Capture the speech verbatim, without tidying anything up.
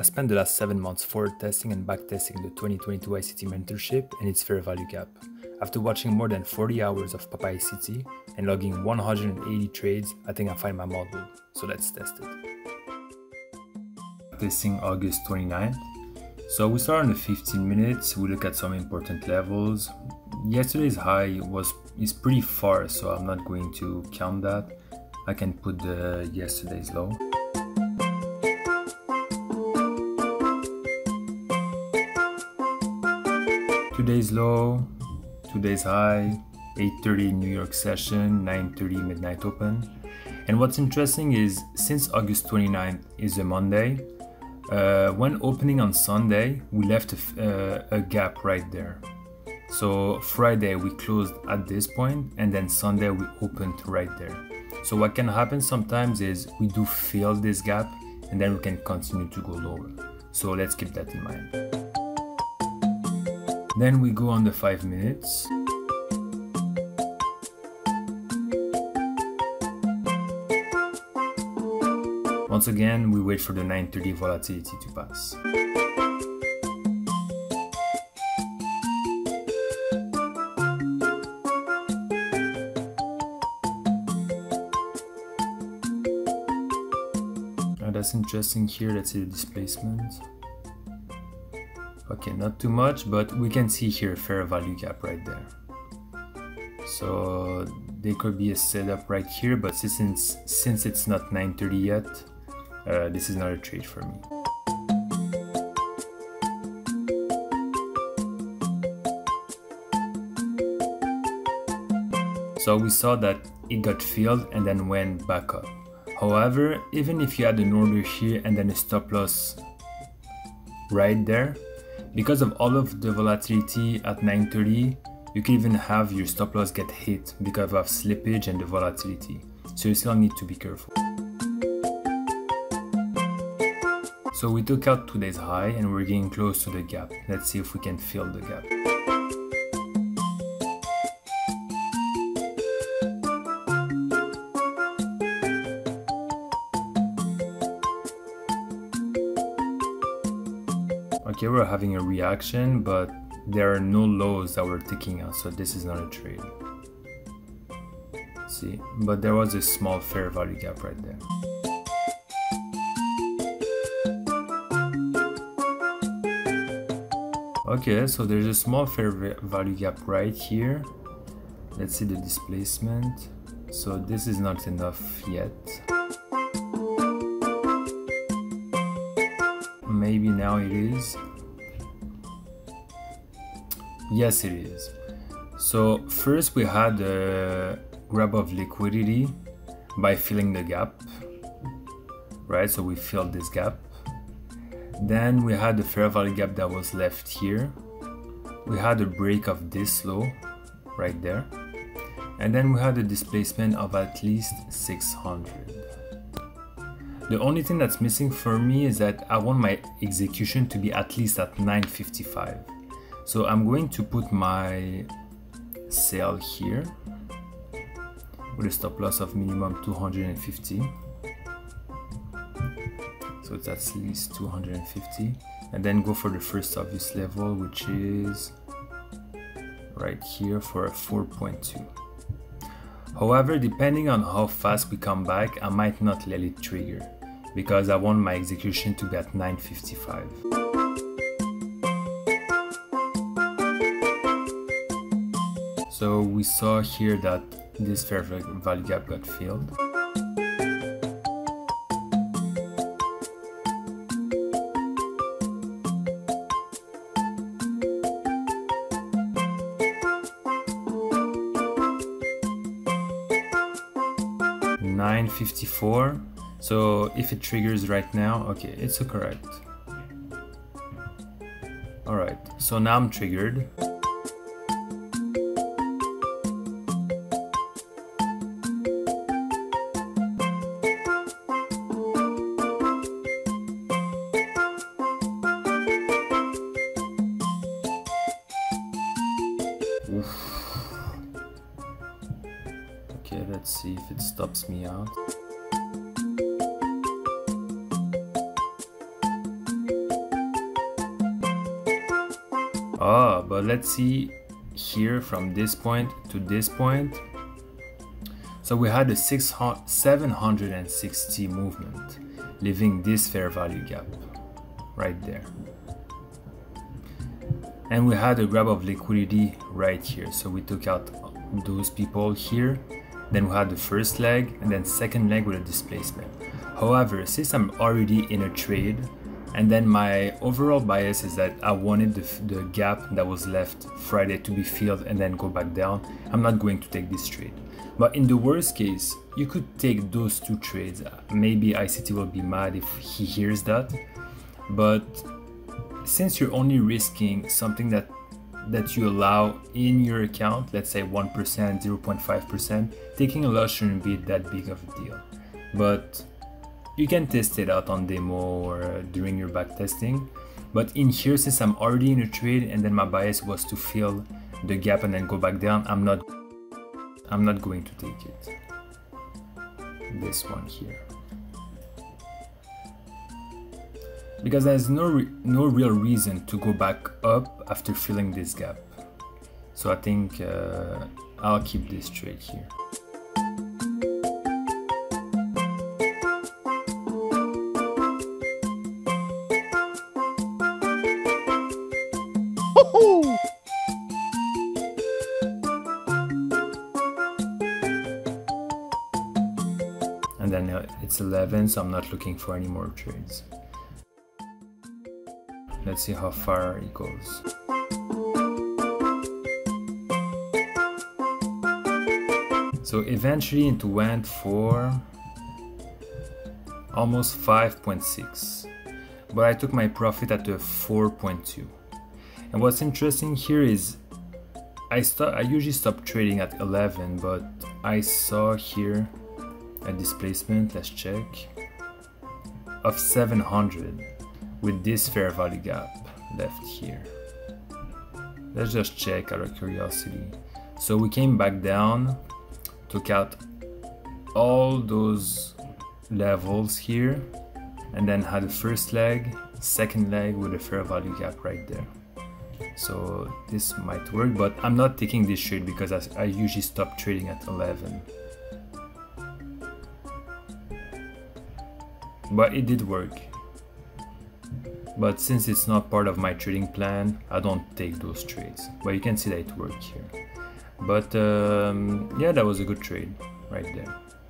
I spent the last seven months forward testing and backtesting the twenty twenty-two I C T mentorship and its fair value gap. After watching more than forty hours of Papa I C T and logging one hundred eighty trades, I think I find my model, so let's test it. Testing August twenty-ninth. So we start on the fifteen minutes, we look at some important levels. Yesterday's high was is pretty far, so I'm not going to count that. I can put the yesterday's low. Today's low, today's high, eight thirty New York session, nine thirty midnight open. And what's interesting is since August twenty-ninth is a Monday, uh, when opening on Sunday, we left a, uh, a gap right there. So Friday we closed at this point and then Sunday we opened right there. So what can happen sometimes is we do fill this gap and then we can continue to go lower. So let's keep that in mind. Then we go on the five minutes. Once again, we wait for the nine thirty volatility to pass. Now that's interesting here, let's see the displacement. Okay, not too much, but we can see here a fair value gap right there. So there could be a setup right here, but since, since it's not nine thirty yet, uh, this is not a trade for me. So we saw that it got filled and then went back up. However, even if you had an order here and then a stop loss right there, because of all of the volatility at nine thirty, you can even have your stop loss get hit because of slippage and the volatility. So you still need to be careful. So we took out today's high and we're getting close to the gap. Let's see if we can fill the gap. Okay, we're having a reaction, but there are no lows that we're taking out, so this is not a trade. Let's see, but there was a small fair value gap right there. Okay, so there's a small fair value gap right here. Let's see the displacement. So this is not enough yet. Maybe now it is. Yes, it is. So first we had a grab of liquidity by filling the gap, right? So we filled this gap. Then we had the fair value gap that was left here. We had a break of this low right there. And then we had a displacement of at least six hundred. The only thing that's missing for me is that I want my execution to be at least at nine fifty-five. So I'm going to put my sell here with a stop loss of minimum two hundred fifty. So it's at least two hundred fifty. And then go for the first obvious level, which is right here for a four point two. However, depending on how fast we come back, I might not let it trigger because I want my execution to be at nine fifty-five. So we saw here that this fair value gap got filled. nine fifty-four. So if it triggers right now, okay, it's a correct. All right, so now I'm triggered. Oof. Okay, let's see if it stops me out. Ah, but let's see here from this point to this point. So we had a seven hundred sixty movement, leaving this fair value gap right there. And we had a grab of liquidity right here. So we took out those people here. Then we had the first leg and then second leg with a displacement. However, since I'm already in a trade, and then my overall bias is that I wanted the, the gap that was left Friday to be filled and then go back down, I'm not going to take this trade. But in the worst case, you could take those two trades. Maybe I C T will be mad if he hears that. But since you're only risking something that that you allow in your account, let's say one percent, zero point five percent, taking a loss shouldn't be that big of a deal. But you can test it out on demo or during your back testing. But in here, since I'm already in a trade and then my bias was to fill the gap and then go back down, I'm not I'm not going to take it. This one here. Because there's no re no real reason to go back up after filling this gap. So I think uh, I'll keep this trade here. And then uh, it's eleven, so I'm not looking for any more trades. Let's see how far it goes. So eventually it went for almost five point six, but I took my profit at a four point two. And what's interesting here is I start I usually stop trading at eleven, but I saw here a displacement, let's check, of seven hundred with this fair value gap left here. Let's just check out of curiosity. So we came back down, took out all those levels here, and then had the first leg, second leg with a fair value gap right there. So this might work, but I'm not taking this trade because I, I usually stop trading at eleven. But it did work. But since it's not part of my trading plan, I don't take those trades. But you can see that it worked here. But um, yeah, that was a good trade right there.